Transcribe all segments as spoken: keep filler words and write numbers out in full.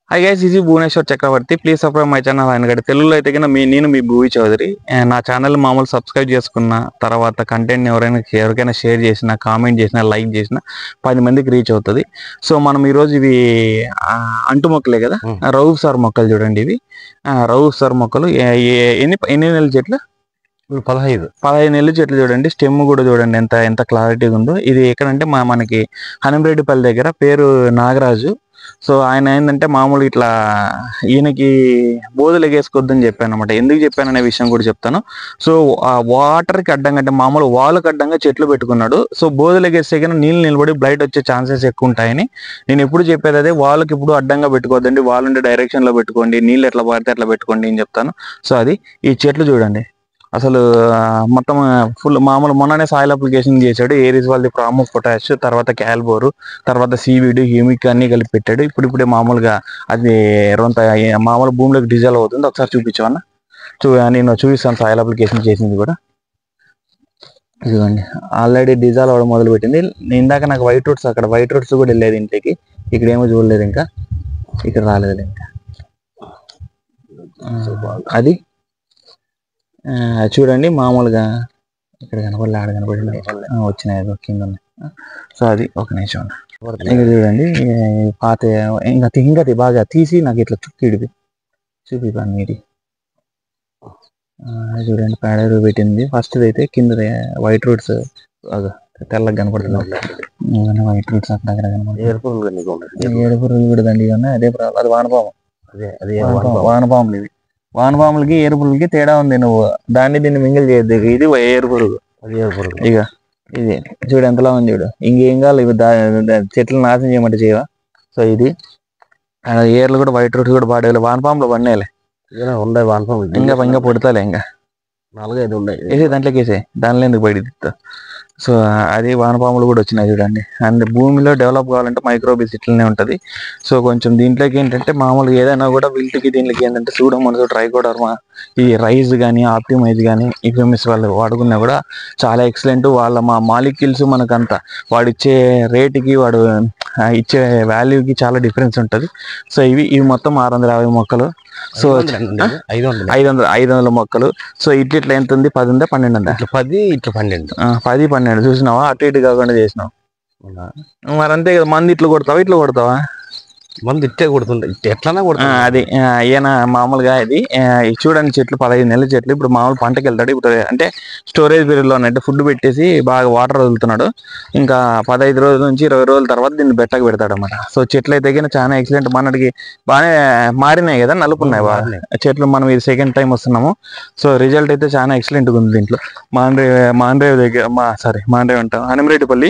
Hi guys, ఇది Bhuvaneshwar Chakravarthi. Please subscribe my channel. ఆయన తెలుగులో అయితే కన్నా మీ నేను మీ భూవి చౌదరి. అండ్ నా ఛానల్ మామూలు సబ్స్క్రైబ్ చేసుకున్న తర్వాత కంటెంట్ ఎవరైనా ఎవరికైనా షేర్ చేసినా, కామెంట్ చేసినా, లైక్ చేసినా పది మందికి రీచ్ అవుతుంది. సో మనం ఈరోజు ఇవి ఆ, అంటు మొక్కలే కదా, రౌఫ్ సార్ మొక్కలు చూడండి. ఇవి ఆ, రౌఫ్ సార్ మొక్కలు ఏ- ఏ- ఎన్ని ఎన్ని నెలల చెట్లు? పదహైదు పదహైదు నెలల చెట్లు చూడండి. స్టెమ్ కూడా చూడండి ఎంత ఎంత క్లారిటీగా ఉందో. ఇది ఎక్కడంటే మా మనకి హనంరెడ్డిపల్లి దగ్గర, పేరు నాగరాజు. సో ఆయన ఏంటంటే మామూలు ఇట్లా ఈయనకి బోధలు ఎగేసుకోవద్దని చెప్పాను అనమాట. ఎందుకు చెప్పాననే విషయం కూడా చెప్తాను. సో ఆ వాటర్కి అడ్డంగా అంటే మామూలు వాళ్ళకి అడ్డంగా చెట్లు పెట్టుకున్నాడు. సో బోధలు ఎగేస్తే కన్నా నీళ్ళు నిలబడి బ్లైట్ వచ్చే ఛాన్సెస్ ఎక్కువ ఉంటాయని నేను ఎప్పుడు చెప్పేది అదే. వాళ్ళకి ఇప్పుడు అడ్డంగా పెట్టుకోవద్దండి, వాళ్ళుండే డైరెక్షన్లో పెట్టుకోండి, నీళ్ళు ఎట్లా పడితే అట్లా పెట్టుకోండి అని చెప్తాను. సో అది ఈ చెట్లు చూడండి అసలు ఆ, మొత్తం ఫుల్ మామూలు మొన్ననే సాయిల్ అప్లికేషన్ చేశాడు. ఏరీస్ వాళ్ళది ప్రాము పొటాష్, తర్వాత క్యాల్బోరు, తర్వాత సీవీడ్, హ్యూమిక్ అన్ని కలిపి పెట్టాడు. ఇప్పుడు ఇప్పుడే మామూలుగా అది రొంత మామూలు భూమిలోకి డిజాల్వ్ అవుతుంది. ఒకసారి చూపించామన్నా చూ నేను చూపిస్తాను సాయిల్ అప్లికేషన్ చేసింది కూడా. ఇదిగోండి ఆల్రెడీ డిజాల్వ్ అవ్వడం మొదలు పెట్టింది. ఇందాక నాకు వైట్ రూట్స్ అక్కడ వైట్ రూట్స్ కూడా వెళ్ళేది ఇంటికి. ఇక్కడ ఏమో చూడలేదు, ఇంకా ఇక్కడ రాలేదు ఇంకా. ఆ, అది ఆ, చూడండి మామూలుగా ఇక్కడ కనపడలే, ఆడ కనపడింది, వచ్చినాయి ఏదో కింద ఉన్నాయి. సో అది ఒక నిమిషం. ఇంకా చూడండి ఈ పాత ఇంకా తి- ఇంకా తి- బాగా తీసి నాకు ఇట్లా చుక్కిడిది చూపిస్తాను మీది. చూడండి పేడరు పెట్టింది. ఫస్ట్ అయితే కింద వైట్ రూట్స్ తెల్లగా కనపడుతుంది. వైట్ రూట్స్ అక్కడ అక్కడ కనపడుతుంది. ఏడుపు రోజు కూడా దండి ఉన్నాయి. అదే ప్రాబ్లం. అది వానపాము. అదే అదే వానపాము వానపాములు ఇవి. వానపాములకి ఏరుపులకి తేడా ఉంది. నువ్వు దాన్ని దీన్ని మింగిల్ చేయద్దు. ఇది ఏరు పురుగు. అదే ఇక ఇది చూడు ఎంతలా ఉంది చూడు. ఇంకేం కావాలి ఇవి దా దా- చెట్లు నాశనం చేయమంటే చేయవా. సో ఇది ఆ, ఏర్లు కూడా వైట్ రూట్స్ కూడా పాడేయాలి. వానపాములు పడినాయిలే, ఉన్నాయి వానపాము ఇంకా ఇంకా పుడతాలే. ఇంకా నాలుగైదు ఉన్నాయి. వేసే దాంట్లోకి వేసే దానిలో ఎందుకు బయట తిత్తా. సో అది వానపాములు కూడా వచ్చినాయి చూడండి. అండ్ భూమిలో డెవలప్ కావాలంటే మైక్రోబిస్ ఇట్లనే ఉంటుంది. సో కొంచెం దీంట్లోకి ఏంటంటే మామూలుగా ఏదైనా కూడా వీటికి దీనికి ఏంటంటే సూడోమోనాస్, ట్రైకోడర్మా, ఈ రైస్ కానీ ఆప్టిమైజ్ కానీ ఇఫెమిస్ వాళ్ళు వాడుకున్నా కూడా చాలా ఎక్సలెంట్. వాళ్ళ మా మాలిక్యూల్స్ మనకంత వాడు ఇచ్చే రేటుకి వాడు ఆ, ఇచ్చే వాల్యూకి చాలా డిఫరెన్స్ ఉంటుంది. సో ఇవి ఇవి మొత్తం ఆరు వందల యాభై మొక్కలు. సో ఐదు వందలు ఐదు వందల ఐదు వందల మొక్కలు. సో ఇట్లా ఇట్లా ఎంత ఉంది? పది ఉందా పన్నెండు ఉందా? ఇట్లా పది ఇట్లా పన్నెండు. ఆ, పది పన్నెండు చూసినావా? అటు ఇటు కాకుండా చేసినావు. మరి అంతే కదా. మంది ఇట్లా కొడతావా ఇట్లా కొడతావా? మంది ఇట్టే కొడుతుండే, ఎట్లన్నా ఆ, కొడుతుంది. అది ఆ, ఈయన మామూలుగా ఇది ఆ, ఇది చూడండి చెట్లు పదహైదు నెలల చెట్లు. ఇప్పుడు మామూలు పంటకి వెళ్తాడు. ఇప్పుడు అంటే స్టోరేజ్ పీరియడ్ లో అంటే ఫుడ్ పెట్టేసి బాగా వాటర్ వదులుతున్నాడు. ఇంకా పదహైదు రోజుల నుంచి ఇరవై రోజుల తర్వాత దీన్ని బెట్టకు పెడతాడు అనమాట. సో చెట్లు అయితే కానీ చాలా ఎక్సలెంట్. మనకి బాగానే మారినాయి కదా, నలుపున్నాయి బాగా చెట్లు. మనం ఇది సెకండ్ టైం వస్తున్నాము. సో రిజల్ట్ అయితే చాలా ఎక్సలెంట్ గా ఉంది దీంట్లో. మాండ్రే మాండ్రేవ్ దగ్గర మా సారీ మాండ్రేవ్ అంటాం హనంరెడ్డిపల్లి.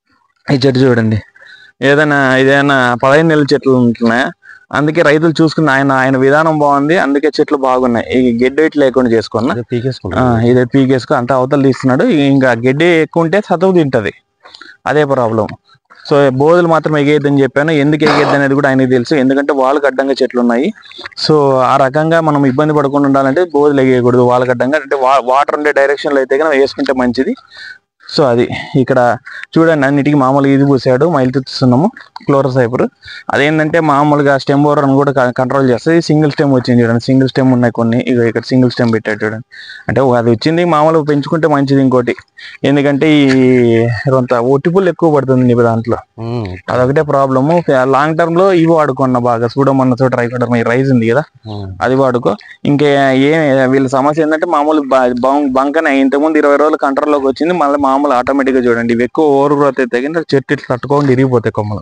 ఈ చెట్టు చూడండి. ఏదైనా ఇదేనా పదహైదు నెలల చెట్లు ఉంటున్నాయి. అందుకే రైతులు చూసుకున్న ఆయన ఆయన విధానం బాగుంది. అందుకే చెట్లు బాగున్నాయి. ఈ గడ్డి ఇట్లా లేకుండా చేసుకున్నా పీకేసుకుంటా ఇదే పీకేసుకో అంతా అవతల తీస్తున్నాడు. ఇంకా గడ్డి ఎక్కువ ఉంటే చదువు తింటది, అదే ప్రాబ్లం. సో బోధులు మాత్రం ఎగేద్దని చెప్పాను. ఎందుకు ఎగేద్ది అనేది కూడా ఆయనకి తెలుసు. ఎందుకంటే వాళ్ళకి అడ్డంగా చెట్లు ఉన్నాయి. సో ఆ రకంగా మనం ఇబ్బంది పడకుండా ఉండాలంటే బోధులు ఎగేయకూడదు వాళ్ళకి అడ్డంగా. అంటే వాటర్ ఉండే డైరెక్షన్ లో అయితే కనుక వేసుకుంటే మంచిది. సో అది ఇక్కడ చూడండి అన్నిటికీ మామూలుగా ఇది పూసాడు. మైలుతున్నాము క్లోరోసైపర్. అదేంటంటే మామూలుగా స్టెమ్ ఓవర్ కూడా కంట్రోల్ చేస్తుంది. సింగిల్ స్టెమ్ వచ్చింది చూడండి. సింగిల్ స్టెమ్ ఉన్నాయి కొన్ని. ఇక ఇక్కడ సింగిల్ స్టెమ్ పెట్టాడు చూడండి. అంటే అది వచ్చింది మామూలుగా పెంచుకుంటే మంచిది. ఇంకోటి ఎందుకంటే ఈ కొంత ఒట్టిపుల్లు ఎక్కువ పడుతుంది నీ దాంట్లో, అదొకటే ప్రాబ్లము. లాంగ్ టర్మ్ లో ఇవి వాడుకున్నా బాగా సూడోమోనాస్ చోట ట్రైకోడర్మా ఈ రైస్ ఉంది కదా, అది వాడుకో. ఇంకే ఏ వీళ్ళ సమస్య ఏంటంటే మామూలు బంకనే ఇంతకుముందు ఇరవై రోజులు కంట్రోల్లోకి వచ్చింది. మళ్ళీ మామూలు ఆటోమేటిక్ గా చూడండి ఇవి ఎక్కువ ఓవర్ గ్రోత్ అయితే కానీ చెట్టు ఇట్లా తట్టుకోకుండా ఇరిగిపోతాయి కొమ్మలు.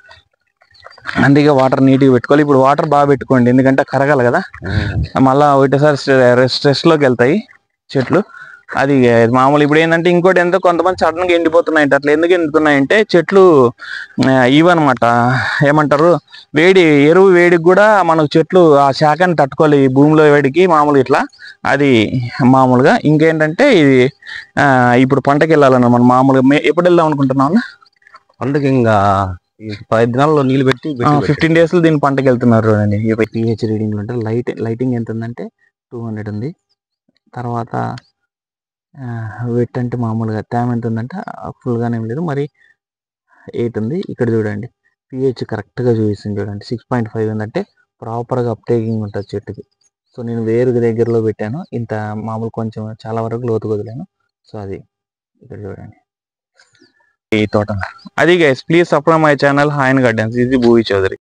అందుకే వాటర్ నీట్గా పెట్టుకోవాలి. ఇప్పుడు వాటర్ బాగా పెట్టుకోండి ఎందుకంటే కరగాలి కదా. మళ్ళీ ఒకటేసారి స్ట్రెస్ లోకి వెళ్తాయి చెట్లు. అది మామూలు. ఇప్పుడు ఏంటంటే ఇంకోటి ఎంతో కొంతమంది సడన్ గా ఎండిపోతున్నాయంట. అట్లా ఎందుకు ఎండుతున్నాయంటే చెట్లు ఇవన్నమాట, ఏమంటారు, వేడి ఎరువు వేడికి కూడా మనకు చెట్లు ఆ శాఖని తట్టుకోవాలి ఈ భూమిలో వేడికి మామూలు ఇట్లా. అది మామూలుగా. ఇంకేంటంటే ఇది ఆ ఇప్పుడు పంటకి వెళ్ళాలన్న మనం మామూలుగా మే ఎప్పుడు వెళ్దాం అనుకుంటున్నాం? అందుకే ఇంకా పది దినాల్లో నీళ్ళు పెట్టి ఫిఫ్టీన్ డేస్ లో దీని పంటకి వెళ్తున్నారు చూడండి. పిహెచ్ రీడింగ్ అంటే లైట్ లైటింగ్ ఎంత ఉందంటే టూ హండ్రెడ్ ఉంది. తర్వాత వెట్ అంటే మామూలుగా తేమ ఎంత ఉందంటే ఫుల్గానే ఏం లేదు మరి ఎయిట్ ఉంది. ఇక్కడ చూడండి పిహెచ్ కరెక్ట్గా చూపిస్తుంది చూడండి. సిక్స్ పాయింట్ ఫైవ్ ఏంటంటే ప్రాపర్గా అప్టేకింగ్ ఉంటుంది చెట్టుకి. సో నేను వేరు దగ్గరలో పెట్టాను, ఇంత మామూలు కొంచెం చాలా వరకు లోతు వదిలాను. సో అది ఇక్కడ చూడండి ఈ తోట. అది guys, please subscribe my channel హాయన్ గార్డెన్స్. ఇది భూవి చౌదరి.